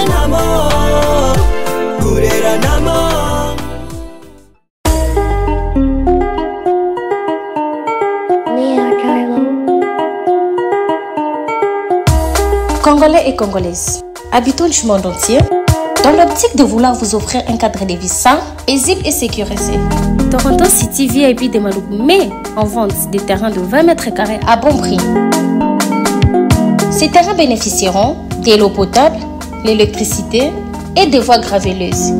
Congolais et Congolaises, habitants du monde entier, dans l'optique de vouloir vous offrir un cadre de vie sain, paisible et sécurisé, Toronto City VIP de Maluku met en vente des terrains de 20 mètres carrés à bon prix. Ces terrains bénéficieront de l'eau potable, l'électricité et des voies gravelleuses.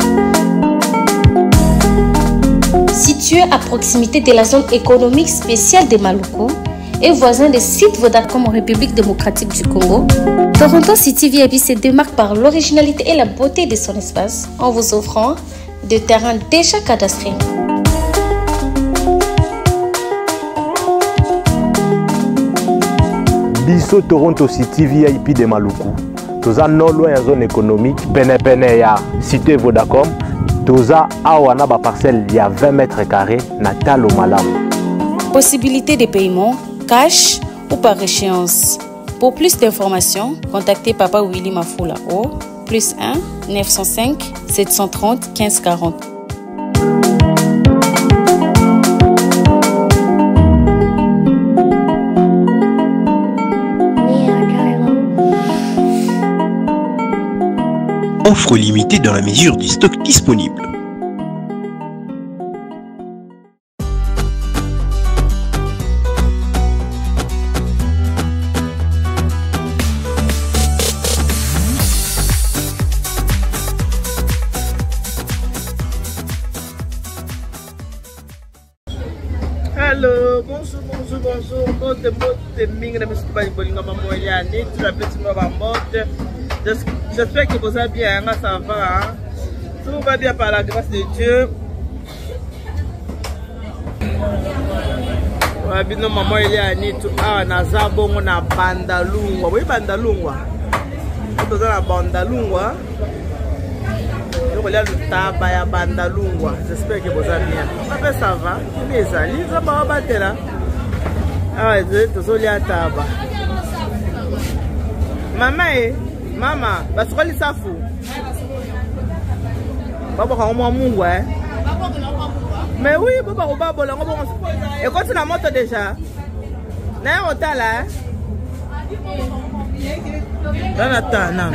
Situé à proximité de la zone économique spéciale de Maluku et voisin des sites Vodacom en République démocratique du Congo, Toronto City VIP se démarque par l'originalité et la beauté de son espace en vous offrant des terrains déjà cadastrés. Biso Toronto City VIP de Maluku. Toza non loin en zone économique, pene ya cité Vodacom. Toza awana ba parcelle il y a 20 mètres carrés na talo malamu. Possibilité de paiement cash ou par échéance. Pour plus d'informations, contactez Papa Willy Mafoula au +1 905 730 1540. Offre limitée dans la mesure du stock disponible. Hello, bonjour. J'espère que vous allez bien, ça va. Tout va bien par la grâce de Dieu. Bino maman il y a ni tout na zabongo na bandalungwa. Oui bandalungwa. Tout na bandalungwa. Donc il y a le tabac ya bandalungwa. J'espère que vous allez bien. Après ça va. Les amis, ça va battre là. Ah, tout ça il y a tabac. Mama, parce que les safou. Papa quand on mungu hein. Mais oui, papa on va bola et quand tu la moto déjà. Na hôtel là. Dans la tana.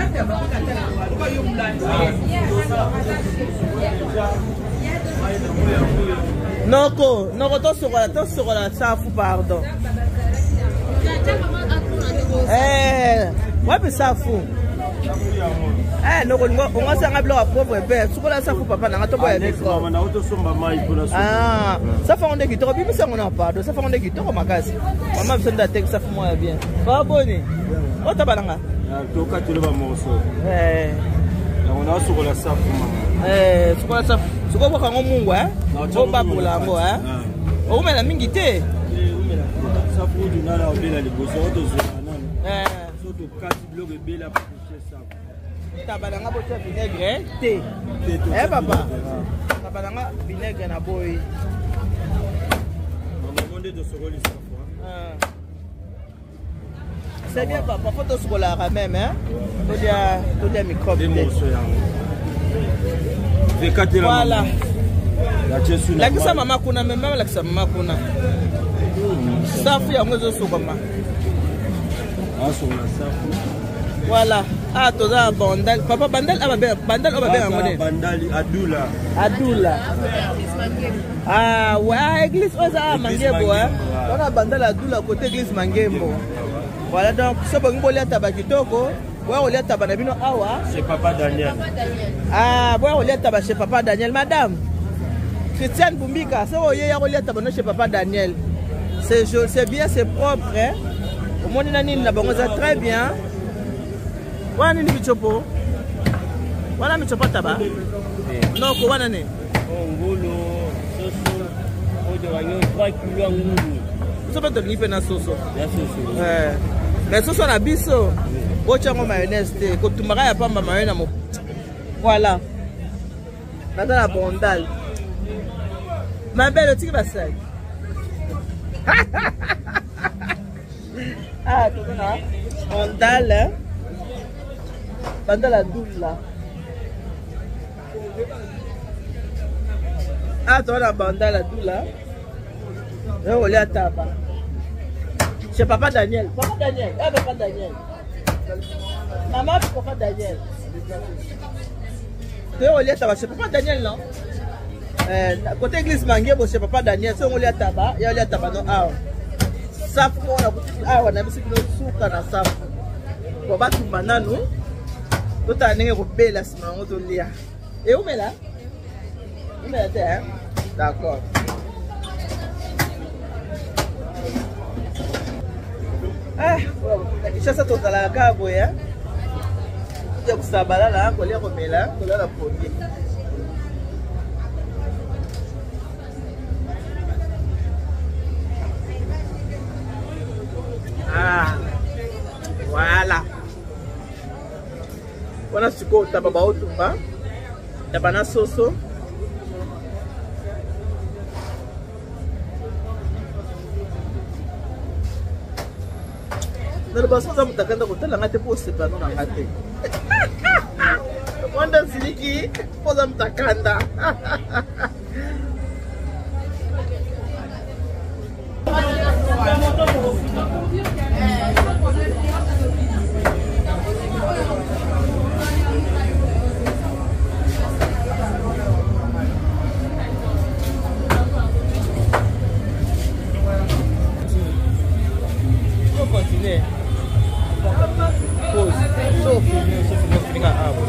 Noko to sur la safou pardon. Ouais mais safou. Non, on va s'en appeler à pauvre père. Ce qu'on a ça pour papa, n'a pas de ah, ça fait un des guitares, mais ça on a pas. Ça fait un des guitares, ma casse. Maman besoin d'attendre ça pour moi bien. Pas abonné. Oh tabalanga. Toka tu le vas morceau. On a sur la ça pour maman. Ce qu'on a ça. Ce qu'on voit quand on mungu hein. On va pour la mo hein. On met la mingité. Ça pour du nala au bela les bosses auto zona. Surtout 4 blocs et bela pour ça. Tabalanga bocha vinaigre thé. Papa. Tabalanga vinaigre na boy. On m'a demandé de se relier cette fois. C'est bien papa, faut te se la même hein. Tout des microbes. Voilà. La kisa mama kuna même la kisa mama kuna. Safu ya mwezo sokoma. Ah sur la safu. Voilà. Ah, toza bandal. Papa bandal bandal bandal Adula. Ah, ouais, église oza Mangembo hein. On a bandal Adula côté église Mangembo. Voilà donc ce bon bolia tabakitoko, ouais on lia tabanabino awa, c'est papa Daniel. Ah, ouais on lia taba chez papa Daniel madame. Christiane Bumbika, ça on lia tabano chez papa Daniel. C'est bien, c'est propre hein. Au monde nani na bango ça très bien. Wana ni bichopo. Wana michopo taba. Non ko wana ne. Ngolo, soso, ojo wanyo 3 kg ngulu. Ça peut te livrer na soso. Mais soso na biso. Ocha ngo mayonnaise te. Ko tumaka ya pamba mayonnaise mo. Voilà. Nata la bondal. Ma belle tu vas ça. Ah, tu vois. Bondal. bandala doula. Ah, toi la bandala doula. On est à tabac. C'est papa Daniel. Papa Daniel. Ah, papa Daniel. Maman, papa Daniel. On est à tabac. C'est papa Daniel, non? Côté église Mangué, c'est papa Daniel. Si on est à tabac, il y a à tabac, non? Ah, ça, on a mis ce que nous souffrons dans ça. Pour battre une banane, nous. Tout à l'heure, on est là, on est là. Et où est là? Où est là? D'accord. Ah, ça c'est tout à la cabo, hein? Il y a que ça balade là, on les remet là, on la premier. Ah, voilà. Voilà ce que tu as pas au tout pas. Tu as pas na soso. Nalo baso za mutakanda kutala ngate po sepano na ngate. Wanda siliki po za mutakanda. Continuer. Pause. Sauf finir à arbre.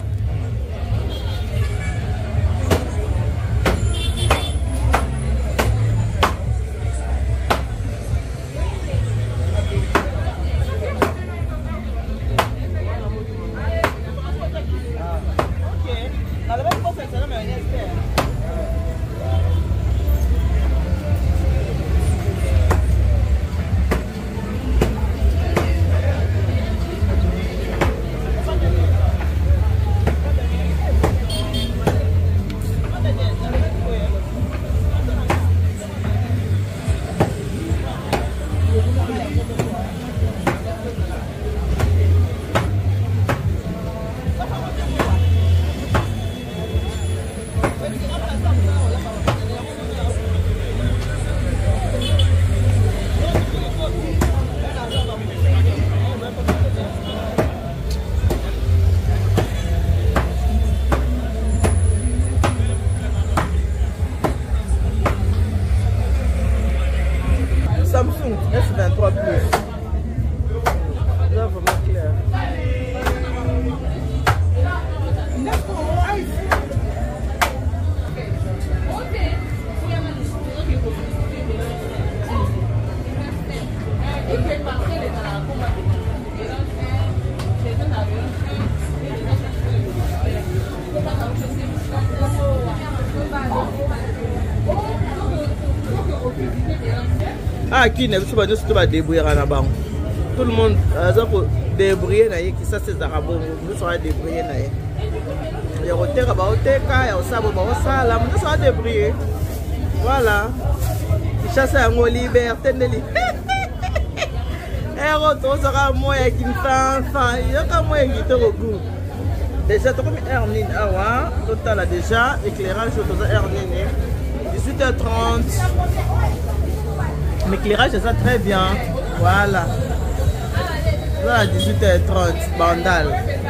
Samsung S23 Plus. Là, vraiment clair. Ah, qui ne veut pas nous débrouiller à la banque. Tout le monde a débrouillé, qui ça c'est arabo, nous sommes débrouillés. Il y a des débrouillés. Voilà. Il chasse à mon liberté. Et retour sera moi qui me fait il y a comme moi qui te recouvre. Déjà, tu as mis Ernine Awa, total déjà, éclairage de Ernine, 18h30. L'éclairage, c'est ça très bien. Voilà. Voilà, 18h30, Bandal.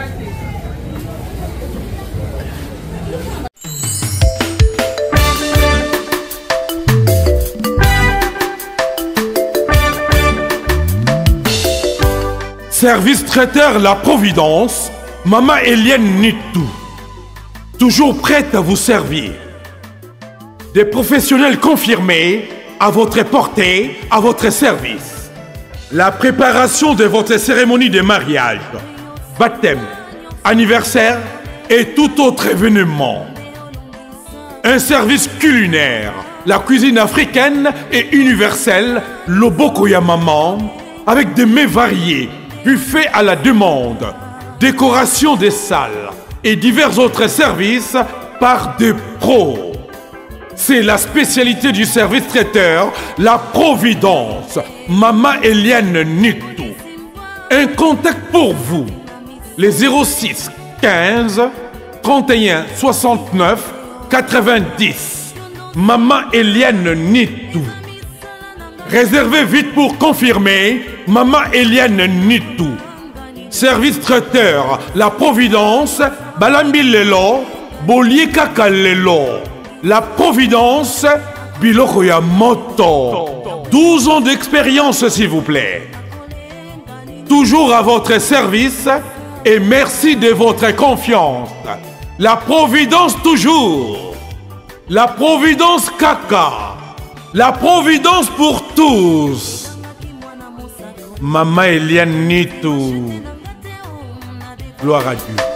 Service traiteur La Providence, Maman Eliane Nitou. Toujours prête à vous servir. Des professionnels confirmés à votre portée, à votre service. La préparation de votre cérémonie de mariage, baptême, anniversaire et tout autre événement. Un service culinaire, la cuisine africaine et universelle, Loboko ya Maman, avec des mets variés, buffet à la demande, décoration des salles et divers autres services par des pros. C'est la spécialité du service traiteur, La Providence, Maman Eliane Nitou. Un contact pour vous, les 06 15 31 69 90. Maman Eliane Nitou. Réservez vite pour confirmer. Maman Eliane Nitou. Service traiteur La Providence, Balambi Lelo, Bolier Kaka Lelo. La Providence, Biloko Yamoto. 12 ans d'expérience s'il vous plaît. Toujours à votre service et merci de votre confiance. La Providence toujours. La Providence Kaka. La Providence pour tous. Maman Eliane Nitou. Gloire à Dieu.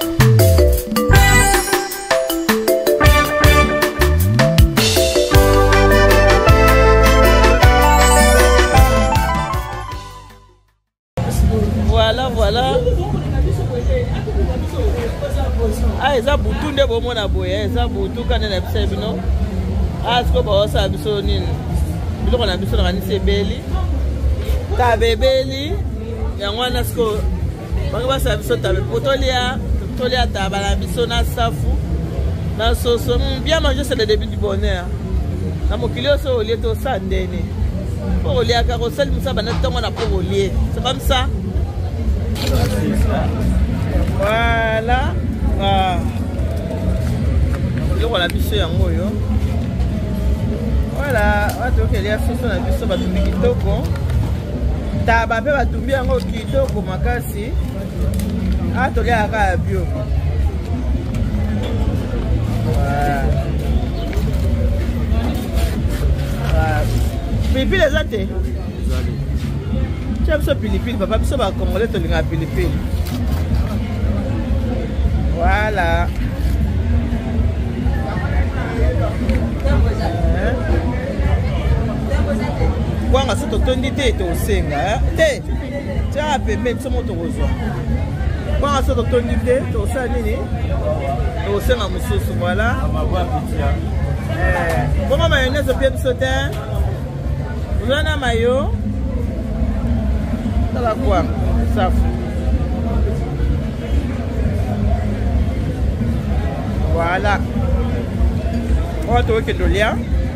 Voilà. Ah, eza butu nde bomona boye, eza butu kana na biso bino. Ah, siko ba osa biso nini. Biloko na biso na nisi ebeli. Ta bebeli. Yango na siko ba sa biso ta potolia ta bala biso na safu. Na soso, bien manger c'est le début du bonheur. Na mokili oso olie to sandene. Pour olie aka ko sel musa bana tongo na pour olie. C'est comme ça. Voilà. On a biché en moyo. Voilà. On va toquer les affiches on a biché batumbi kitoko. Taba pe batumbi yango kitoko makasi. Ah toke aka bio. Voilà. Pipi les athées. J'aime ce pilipili, papa, ça va congolais te linga pilipili. Voilà. Quoi, on a cette autorité au Senga. Tu as appelé ce mot au rejoint. Quoi, on a cette autorité au Sanini. Au Senga Moussous, voilà. Comment mayonnaise au pied de sautin? Vous en avez maillot? Ça va quoi? Ça. Voilà. On va trouver que de lien.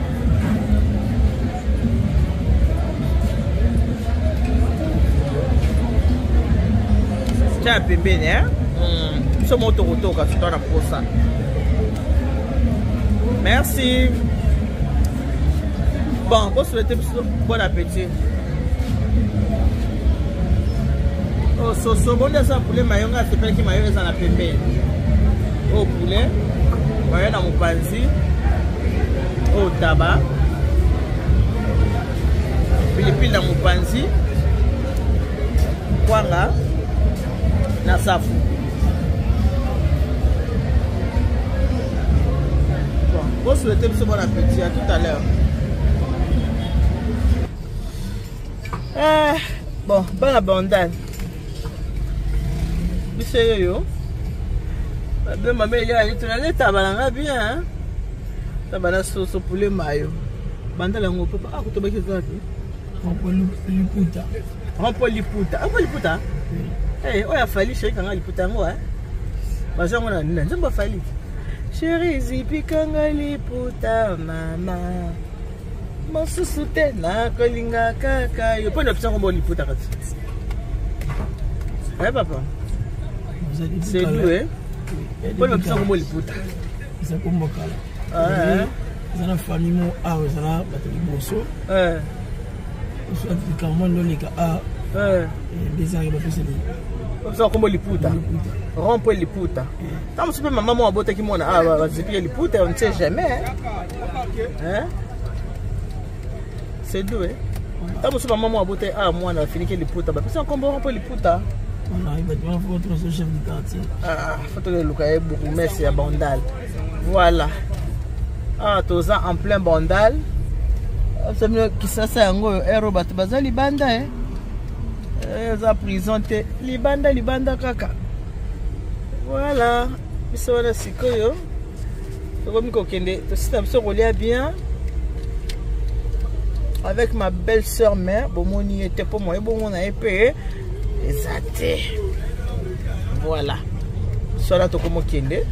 Tiens, bébé, hein? Ce mot de retour quand tu t'en as pour ça. Merci. Bon, pour souhaiter bon appétit. Oh, so bon ça poulet mayonga c'est pas qui mayonnaise à la pembe. Oh poulet, mayonnaise na mupanzi. Oh tabac. Pilipili na mupanzi. Kwanga na safu. Bon, pour souhaiter bon appétit à tout à l'heure. Bon, bonne abondance. Monsieur, maman, il a dit que tu as bien. Tu as sauce pour le maillot. Bandala ngo papa, ah, tu as dit ça. Liputa. Eh, on a fallu chérie quand liputa moi. Bah ça on a non, ça pas fallu. Chérie, zipi quand liputa mama. Mon sous-soutien na kolinga kaka. Yo pas d'option comme liputa kati. Eh papa. C'est doué. Pas d'option comme liputa. Ça comme bokala. Ah. Ça na famille mo ah ça na bateli bosso. Soit carrément dans les cas ah. Des arrêts pas possible. Ça comme liputa. Rompo liputa. Tant que maman mo abota ki mona ah va zipi liputa on ne sait jamais. Hein? C'est doué. Tant que maman mo abota ah moi na fini que liputa. Bah ça comme rompo liputa. On arrive à voir votre chef du quartier. Ah, faut que le cas est beaucoup merci à Bandal. Voilà. Ah, tous en plein Bandal. C'est mieux qui ça c'est un gros héros batbaza libanda hein. Ils ont présenté libanda kaka. Voilà. Ils sont là sikoyo. Comme kokende, tout ça se relie bien. Avec ma belle-sœur mère, bon mon y était pour moi, bon on a payé. Exact. Voilà. Soit to comme kende.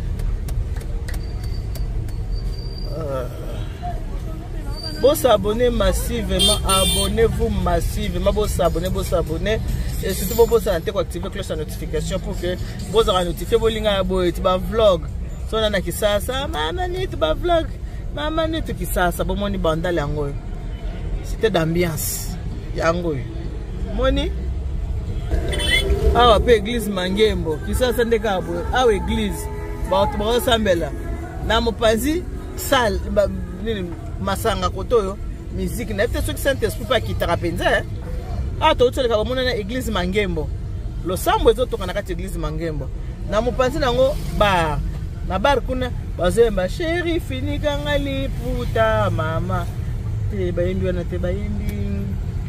Vous s'abonnez massivement, abonnez-vous massivement, vous s'abonnez et surtout vous activez la cloche de notification pour que vous ayez notifié vos lignes à vlog. Si on a qui ça, maman ni tu vlog, maman ni tu qui ça, bon moni bandal yango. C'était d'ambiance yango. Moni awa pe église Mangembo, qui ça ndeka abo, awa église, ba to ba sambela. Na mopanzi salle masanga kotoyo musique na peut-être que Saint-Esprit pas qui tarapenza ah to tsoleka ba mona na église Mangembo lo sambo ezo toka na kati église Mangembo na mopanzi nango ba na bar kuna bazemba chéri finika ngali puta mama te bayimbi wana te bayimbi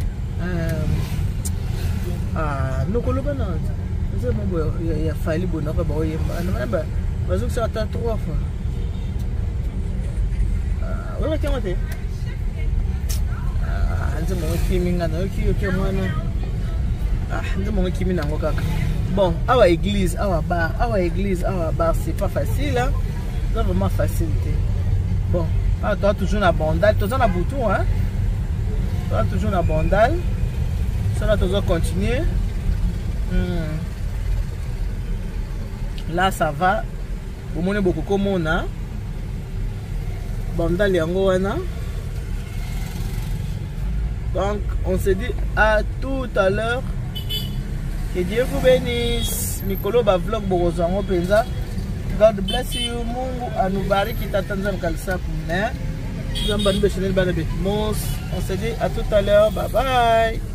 nokolo bana ezo mambo ya fali bona ba oyemba na ba bazuki sa ta 3 fois. Voilà qui est bon, awa église, awa bar, c'est pas facile, hein? C'est vraiment facilité. Bon, toi toujours na bandal, toi na bouton, hein? Toi toujours na bandal. Ça là, toi continuer. Là, ça va. Vous monez beaucoup comme on a. Bandal yango wana. Donc on se dit à tout à l'heure. Que Dieu vous bénisse. Mikolo ba vlog borozango penza. God bless you. Mungu anubariki tatanza mkalisa kumne. On se dit à tout à l'heure. Bye bye.